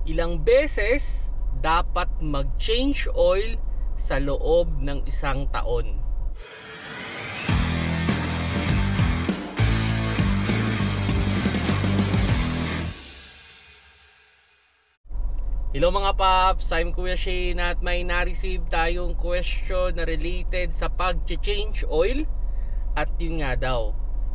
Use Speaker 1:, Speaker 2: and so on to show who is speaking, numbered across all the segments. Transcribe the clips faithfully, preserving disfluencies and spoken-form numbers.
Speaker 1: Ilang beses dapat mag-change oil sa loob ng isang taon? Hello mga paps, I'm Kuya Shane at may na-receive tayong question na related sa pag-change oil. At yun nga daw,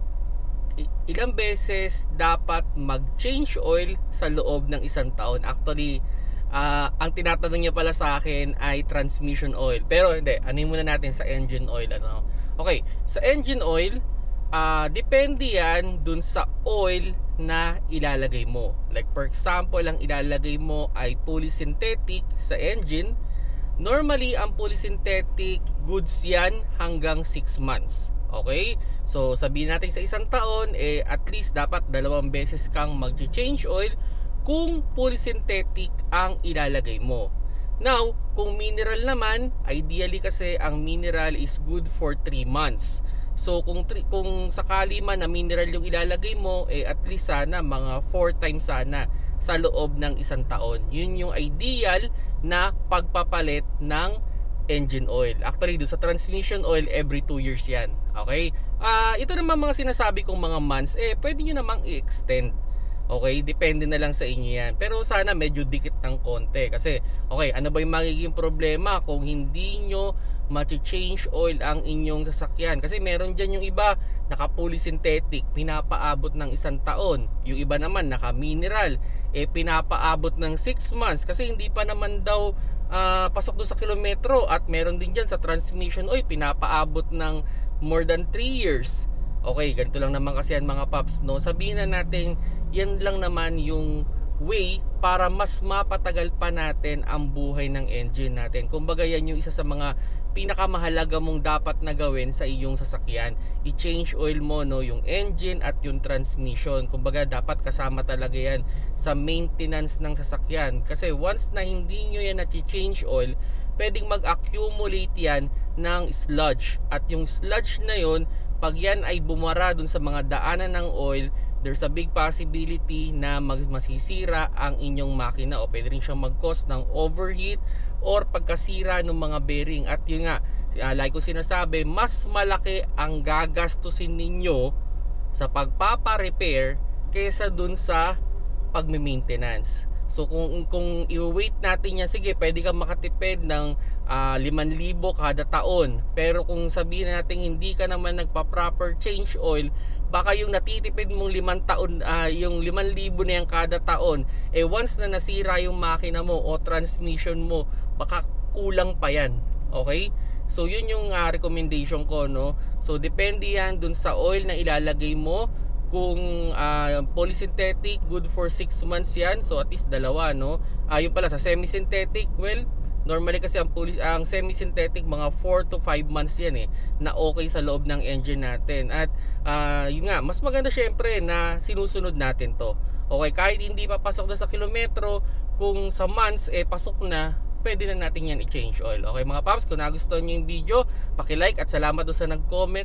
Speaker 1: ilang beses dapat mag-change oil sa loob ng isang taon? Actually, uh, ang tinatanong niya pala sa akin ay transmission oil. Pero hindi, anin muna natin sa engine oil. Ano? Okay, sa engine oil, uh, depende yan dun sa oil na ilalagay mo. Like for example, ang ilalagay mo ay polysynthetic sa engine. Normally, ang polysynthetic goods yan hanggang six months. Okay? So, sabihin natin sa isang taon, eh, at least dapat dalawang beses kang mag-change oil kung polysynthetic ang ilalagay mo. Now, kung mineral naman, ideally kasi ang mineral is good for three months. So kung kung sakali man na mineral yung ilalagay mo, eh at least sana mga four times sana sa loob ng isang taon. Yun yung ideal na pagpapalit ng engine oil. Actually, do sa transmission oil, every two years yan. Okay? Uh, ito naman mga sinasabi kong mga months, eh pwede nyo namang i-extend. Okay? Depende na lang sa inyo yan. Pero sana medyo dikit ng konti. Kasi, okay, ano ba yung magiging problema kung hindi nyo ma-change oil ang inyong sasakyan? Kasi meron dyan yung iba naka-polysynthetic, pinapaabot ng isang taon. Yung iba naman naka-mineral, eh pinapaabot ng six months. Kasi hindi pa naman daw uh, pasok doon sa kilometro. At meron din dyan sa transmission oil, pinapaabot ng more than three years. Okay, ganito lang naman kasi yan mga paps, no? Sabihin na natin, yan lang naman yung way para mas mapatagal pa natin ang buhay ng engine natin. Kumbaga yan yung isa sa mga pinakamahalaga mong dapat na gawin sa iyong sasakyan. I-change oil mo, no, yung engine at yung transmission. Kumbaga dapat kasama talaga yan sa maintenance ng sasakyan. Kasi once na hindi nyo yan na-change oil, pwedeng mag-accumulate yan ng sludge. At yung sludge na yon, pag yan ay bumara dun sa mga daanan ng oil, there's a big possibility na masisira ang inyong makina o pwede rin siyang mag-cause ng overheat or pagkasira ng mga bearing. At yun nga, like ko sinasabi, mas malaki ang gagastusin ninyo sa pagpapa-repair kaysa dun sa pagme-maintenance. So kung, kung i-wait natin yan, sige, pwede kang makatipid ng uh, limang libo kada taon. Pero kung sabihin natin hindi ka naman nagpa-proper change oil, baka yung natitipid mong limang taon, uh, yung limang libo na yan kada taon, eh once na nasira yung makina mo o transmission mo, baka kulang pa yan. Okay? So yun yung uh, recommendation ko, no? So depende yan dun sa oil na ilalagay mo. Kung uh, polysynthetic, good for six months yan. So at least dalawa, no? Uh, yung pala sa semi-synthetic, well, normally kasi ang, ang semi-synthetic mga four to five months yan eh, na okay sa loob ng engine natin. At uh, yun nga, mas maganda syempre na sinusunod natin to. Okay, kahit hindi pa pasok na sa kilometro, kung sa months eh pasok na, pwede na natin yan i-change oil. Okay mga paps, kung nagustuhan nyo yung video, paki-like at salamat doon sa nag-comment.